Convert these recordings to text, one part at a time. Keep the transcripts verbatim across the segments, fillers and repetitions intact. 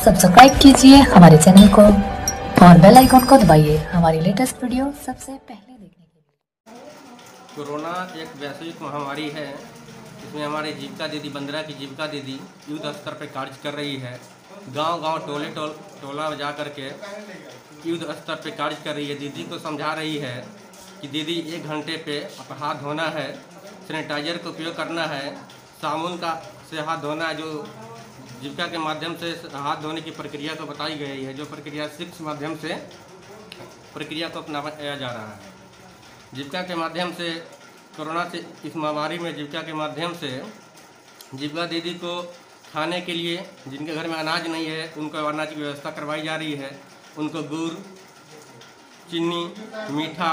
Subscribe कीजिए हमारे channel को और बेल आइकन को दबाइए हमारी लेटेस्ट वीडियो सबसे पहले देखने के लिए। कोरोना एक वैश्विक महामारी है। इसमें हमारे जीविका दीदी बंदरा की जीविका दीदी युद्ध स्तर पर कार्य कर रही है। गांव गांव टोले टोल टोला जा करके युद्ध स्तर पर कार्य कर रही है। दीदी को समझा रही है कि दीदी एक घंटे पे हाथ धोना है, सैनिटाइजर का उपयोग करना है, साबुन का से हाथ धोना है। जो जीविका के माध्यम से हाथ धोने की प्रक्रिया को बताई गई है, जो प्रक्रिया सिक्स माध्यम से प्रक्रिया को अपनाया जा रहा है। जीविका के माध्यम से कोरोना से इस महामारी में जीविका के माध्यम से जीविका दीदी को खाने के लिए जिनके घर में अनाज नहीं है उनको अनाज की व्यवस्था करवाई जा रही है। उनको गुड़, चीनी, मीठा,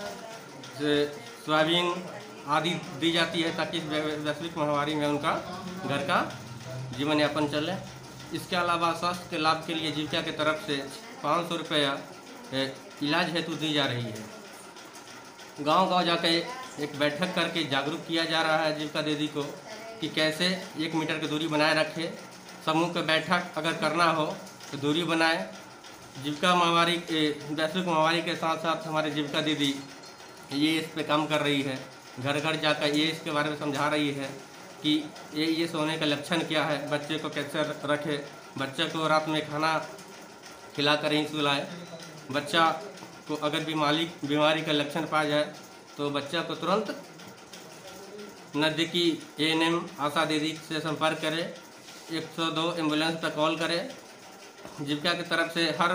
सोयाबीन आदि दी जाती है ताकि वैश्विक महामारी में उनका घर का जीवन यापन चले। इसके अलावा स्वास्थ्य के लाभ के लिए जीविका की तरफ से पाँच सौ रुपया इलाज हेतु दी जा रही है। गांव गांव जाकर एक बैठक करके जागरूक किया जा रहा है जीविका दीदी को कि कैसे एक मीटर की दूरी बनाए रखे। समूह की बैठक अगर करना हो तो दूरी बनाए। जीविका महामारी वैश्विक महामारी के साथ साथ हमारे जीविका दीदी ये इस पे काम कर रही है। घर घर जाकर ये इसके बारे में समझा रही है कि ये ये सोने का लक्षण क्या है, बच्चे को कैसे रखे, बच्चे को रात में खाना खिला कर ही सुलाए। बच्चा को अगर बीमारी बीमारी का लक्षण पाया जाए तो बच्चा को तुरंत नज़दीकी ए एन एम आशा दीदी से संपर्क करे, एक सौ दो एम्बुलेंस पर कॉल करे। जीविका की तरफ से हर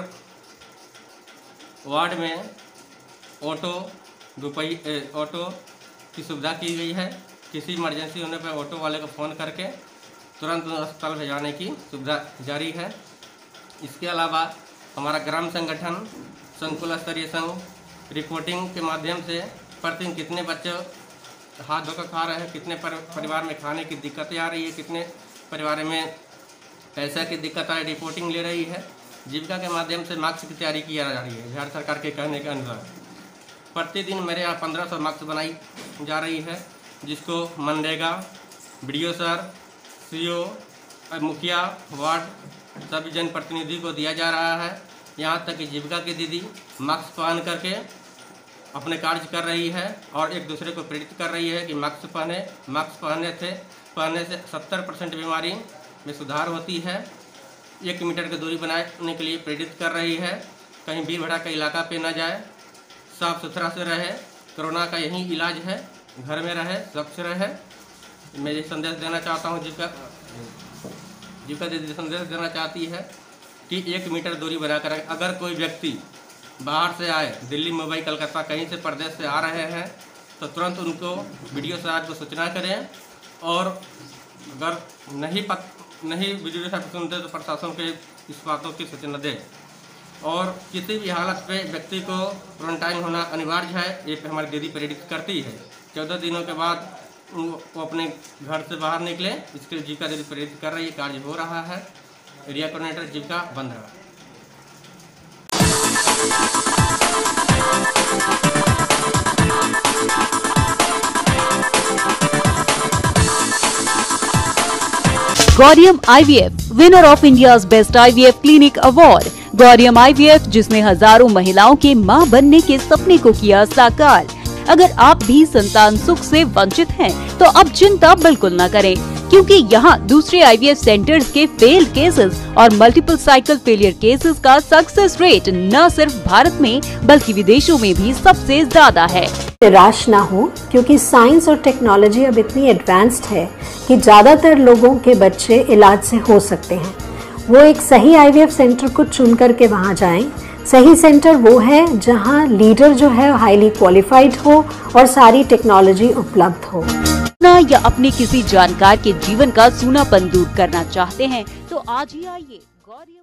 वार्ड में ऑटो रुपये ऑटो की सुविधा की गई है। किसी इमरजेंसी होने पर ऑटो वाले को फ़ोन करके तुरंत अस्पताल भेजाने की सुविधा जारी है। इसके अलावा हमारा ग्राम संगठन संकुल स्तरीय संघ रिपोर्टिंग के माध्यम से प्रतिदिन कितने बच्चे हाथ धोकर खा रहे हैं, कितने पर, परिवार में खाने की दिक्कतें आ रही है, कितने परिवार में पैसा की दिक्कत आ रही है, रिपोर्टिंग ले रही है। जीविका के माध्यम से मास्क की तैयारी की जा रही है। बिहार सरकार के कहने के अनुसार प्रतिदिन मेरे यहाँ पंद्रह सौ मास्क बनाई जा रही है, जिसको मनरेगा, B D O sir, C O, मुखिया, वार्ड सभी जनप्रतिनिधि को दिया जा रहा है। यहाँ तक कि जीविका की दीदी मास्क पहन करके अपने कार्य कर रही है और एक दूसरे को प्रेरित कर रही है कि मास्क पहने। मास्क पहनने से पहनने से सत्तर परसेंट बीमारी में सुधार होती है। एक मीटर की दूरी बनाने के लिए प्रेरित कर रही है। कहीं भीड़ भड़का का इलाका पे न जाए, साफ सुथरा से रहे। कोरोना का यही इलाज है, घर में रहे, स्वच्छ रहे। मैं ये संदेश देना चाहता हूँ, जीविका जीविका दीदी संदेश देना चाहती है कि एक मीटर दूरी बनाकर अगर कोई व्यक्ति बाहर से आए, दिल्ली, मुंबई, कलकत्ता कहीं से प्रदेश से आ रहे हैं तो तुरंत उनको वीडियो साहब को सूचना करें। और अगर नहीं पत नहीं वीडियो साहब सुनते तो प्रशासन के इस बातों की सूचना दें। और किसी भी हालत पे व्यक्ति को क्वारंटाइन होना अनिवार्य है, ये हमारी दीदी प्रेरित करती है। चौदह दिनों के बाद वो अपने घर से बाहर निकले, इसके लिए जीविका दीदी प्रेरित कर रही है। कार्य हो रहा है। Area coordinator Jeevika Bandra. Gauriyam I V F winner of India's best I V F clinic award. Gauriyam I V F जिसने हजारों महिलाओं के मां बनने के सपने को किया साकार। अगर आप भी संतान सुख से वंचित हैं, तो अब चिंता बिल्कुल न करें, क्योंकि यहाँ दूसरे आई वी एफ सेंटर्स के फेल्ड केसेस और मल्टीपल साइकिल फेलियर केसेस का सक्सेस रेट न सिर्फ भारत में बल्कि विदेशों में भी सबसे ज्यादा है। निराश ना हो, क्योंकि साइंस और टेक्नोलॉजी अब इतनी एडवांस्ड है कि ज्यादातर लोगों के बच्चे इलाज से हो सकते हैं। वो एक सही आई वी एफ सेंटर को चुन करके वहाँ जाएं। सही सेंटर वो है जहाँ लीडर जो है हाईली क्वालिफाइड हो और सारी टेक्नोलॉजी उपलब्ध हो। ना या अपने किसी जानकार के जीवन का सूनापन दूर करना चाहते हैं तो आज ही आइए गौरियम